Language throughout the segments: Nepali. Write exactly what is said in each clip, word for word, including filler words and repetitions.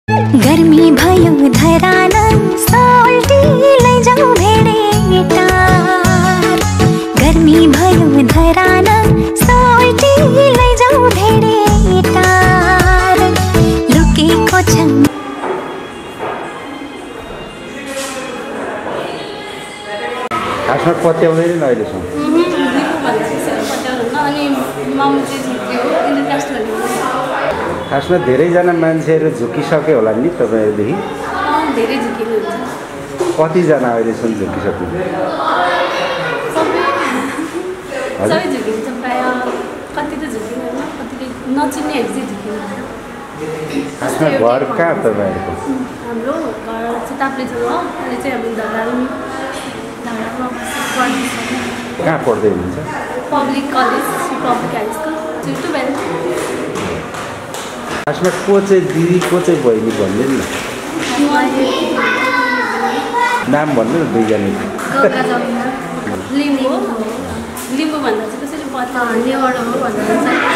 गर्मी भयो धरान सोल्टी लैजाऊ भेडेटार गर्मी भयो धरान सोल्टी लैजाऊ भेडेटार लुकेको छ खासमा पत्याउँदैन नि अहिलेसम्म खासमा धेरैजना मान्छेहरू झुकिसक्यो होला नि तपाईँहरूदेखि धेरै झुकिनुहुन्छ कतिजना अहिलेसम्म झुकिसक्नु सबै झुकिन्छ प्रायः कति त झुकिँदैन कतिले नचिन्नेहरू चाहिँ झुकिनुहुन्छ खासमा घर कहाँ तपाईँहरूको हाम्रो घर चाहिँ ताप्लेजुङ हो अहिले चाहिँ हामी धरान धरानमा बस्छ कहाँ पढ्दै हुनुहुन्छ public college public high school twelve खासमा को चाहिँ दिदी को चाहिँ बहिनी भनिदिनु न नाम भन्नु न दुईजना लिम्बू लिम्बू भन्दा चाहिँ कसरी पत्ता नेवार हो भन्दा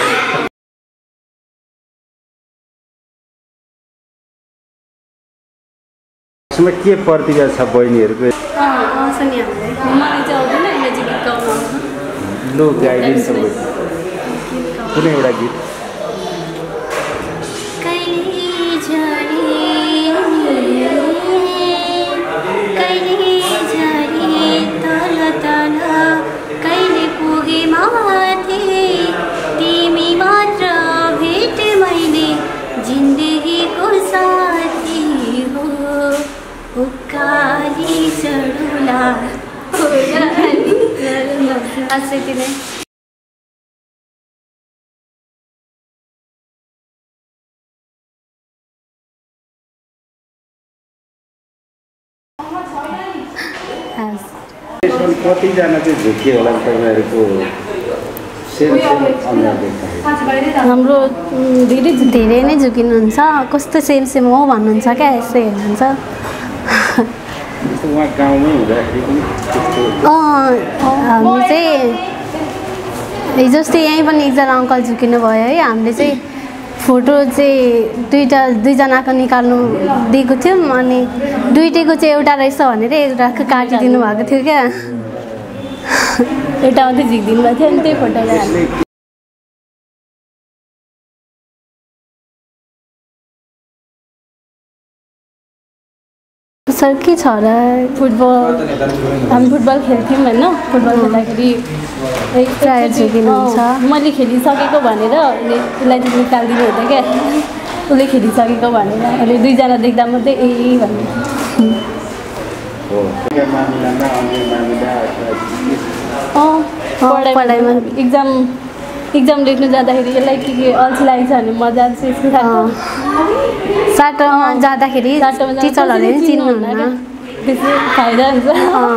खासमा के प्रतिभा छ बहिनीहरूको अँ आउँछ नि हामीलाई मलाई चाहिँ आउँदैन यसले चाहिँ गीत गाउनु आउँछ लो गाइडेन्स कुनै एउटा गीत तिमी मात्र भेट मैले जिन्दगीको साथी हो उकाली चढुला अस्ति नै कतिजना चाहिँ झुकियो होला तपाईँहरूको हाम्रो धेरै धेरै नै झुकिनुहुन्छ कस्तो सेमसेम हो भन्नुहुन्छ क्या यसो हेर्नुहुन्छ हामी चाहिँ हिजोअस्ति यहीँ पनि एकजना अङ्कल झुकिनु भयो है हामीले चाहिँ फोटो चाहिँ दुईवटा दुईजनाको निकाल्नु दिएको थियौँ अनि दुइटैको चाहिँ एउटा रहेछ भनेर एउटा काटिदिनु भएको थियो क्या एउटा मात्रै झिकिदिनु भएको थियो अनि त्यही फोटोलाई सर के छ र फुटबल हामी फुटबल खेल्थ्यौँ होइन फुटबल खेल्दाखेरि प्रायः झुकिनुहुन्छ मैले खेलिसकेको भनेर उसलाई चाहिँ निकालिदिनु हुँदैन क्या उसले खेलिसकेको भनेर अहिले दुईजना देख्दा मात्रै ए भन्नु अँ पढाइमा इक्जाम इक्जाम लेख्नु जाँदाखेरि यसलाई के के अल्छी लागेको छ भने मजा आउँछ यसको खालको साटोमा जाँदाखेरि टिचरहरूले पनि चिन्नुहुन्न त्यसै फाइदा हुन्छ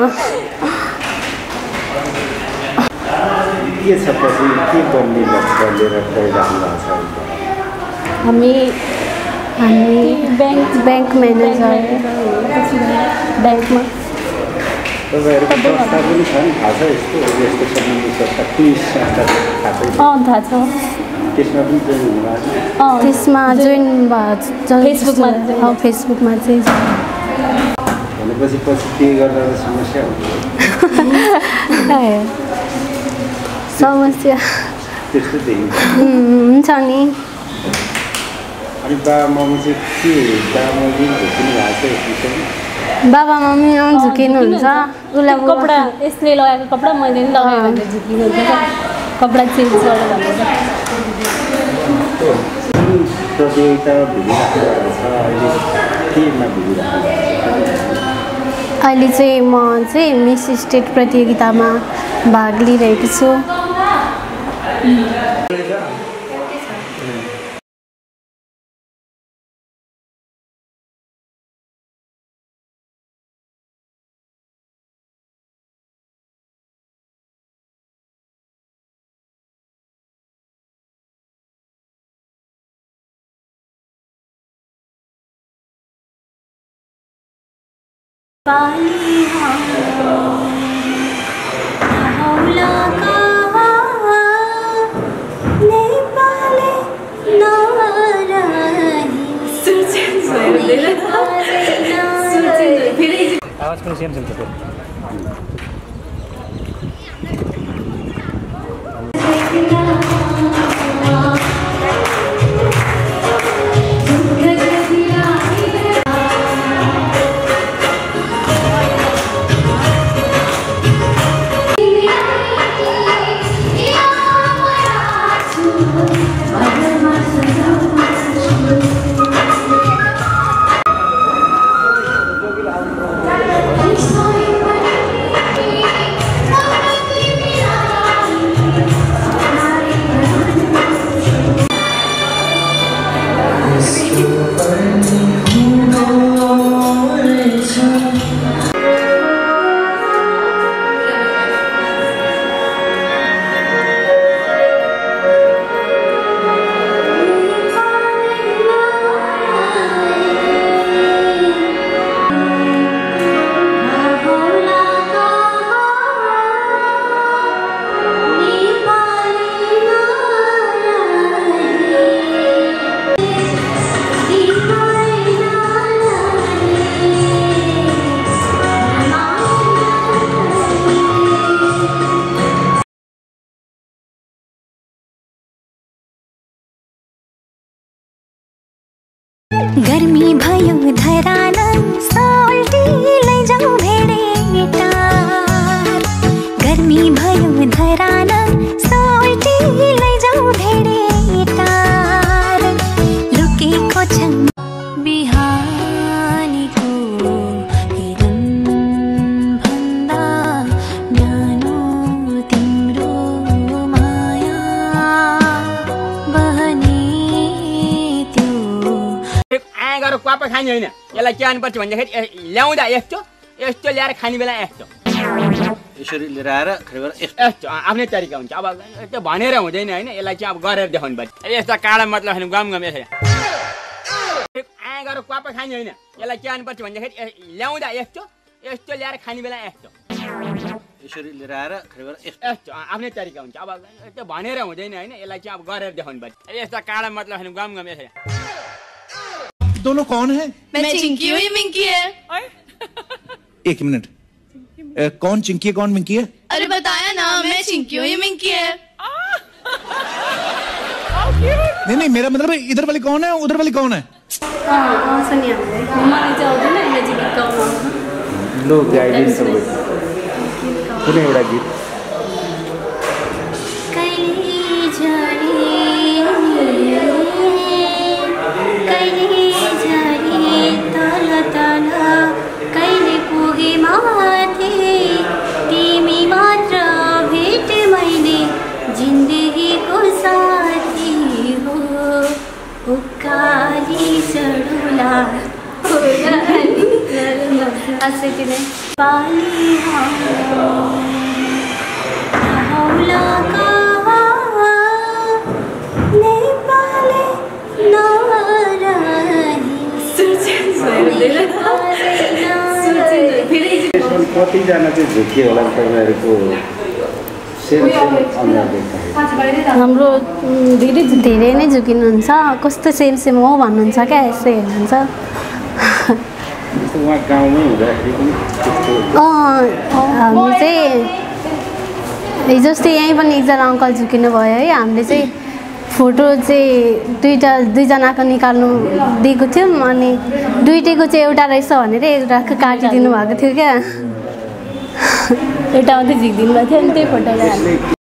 के छ पछि के गर्ने लक्ष्य लिएर पढिराख्नु भएको छ हामी हामी ब्याङ्क ब्याङ्क म्यानेजर ब्याङ्कमा तपाईँहरूको संस्था पनि छ नि थाहा छ यस्तो यस्तो सम्बन्धी संस्था कुनै संस्था थाहा छ अँ थाहा छ त्यसमा पनि जोइन हुनुभएको छ अँ त्यसमा जोइन भएको फेसबुकमा अँ फेसबुकमा चाहिँ भनेपछि पछि के गर्दा समस्या हुन्छ समस्या त्यस्तो देखिन्छ हुन्छ नि अनि बाबा मम्मी चाहिँ के बाबा मम्मी झुकिनु भएको छ बाबा मम्मी पनि झुकिनुहुन्छ उसलाई कपडा यसले लगाएको कपडा मैले पनि लगाएँ भनेर झुकिनुहुन्छ कपडा चेन्ज गरेर भनेर प्रतियोगिता भिडिराख्नु छ अहिले केमा भिडिराख्नु अहिले चाहिँ म चाहिँ मिस स्टेट प्रतियोगितामा भाग लिइरहेको छु नेपाली नरही आवाज पनि सेम सेम छ गर्मी भयो धरान सोल्टी लैजाऊ भेडेटार गर्मी भयो धरान सोल्टी लैजाऊ भेडेटार लुकेको छ बिहानीको हिरन भन्दा न्यानो तिम्रो माया बहनी गएर क्वापा खाने होइन यसलाई के गर्नुपर्छ भन्दाखेरि ल्याउँदा यस्तो यस्तो ल्याएर खाने बेला यस्तो यसरी लिएर आएर यस्तो आफ्नै तरिका हुन्छ अब त्यो भनेर हुँदैन होइन यसलाई चाहिँ अब गरेर देखाउनु पर्छ यस्तो काँडा मतलब होइन गम गम यसरी आँ गएर क्वापा खाने होइन यसलाई के गर्नुपर्छ भन्दाखेरि ल्याउँदा यस्तो यस्तो ल्याएर खाने बेला यस्तो यसरी लिएर आएर यस्तो आफ्नै तरिका हुन्छ अब त्यो भनेर हुँदैन होइन यसलाई चाहिँ अब गरेर देखाउनु पर्छ यस्तो काँडा मतलब होइन गम गम यसरी दोनों कौन है? मैं चिंकी हूँ, ये मिंकी है। एक मिनट, कौन चिंकी है कौन मिंकी है? अरे बताया ना, मैं चिंकी हूँ, ये मिंकी है। नहीं नहीं मेरा मतलब इधर वाली कौन है उधर वाली कौन है? लो गाइडेंस सब कुनै एउटा गीत कहिले पुगे माथे तिमी मात्र भेट मैले जिन्दगीको साथी हो उकाली चढुला असरी नै पाली हौला नेपाली कतिजना चाहिँ झुकियो होला तपाईँहरूको हाम्रो धेरै धेरै नै झुकिनुहुन्छ कस्तो सेम सेम हो भन्नुहुन्छ क्या यसो हेर्नुहुन्छ हामी चाहिँ हिजो अस्ति यहीँ पनि एकजना अङ्कल झुकिनु भयो है हामीले चाहिँ फोटो चाहिँ दुईवटा दुईजनाको निकाल्नु दिएको थियौँ अनि दुइटैको चाहिँ एउटा रहेछ भनेर एउटा काटिदिनु भएको थियो क्या एउटा मात्रै झिकिदिनु भएको थियो अनि त्यही फोटो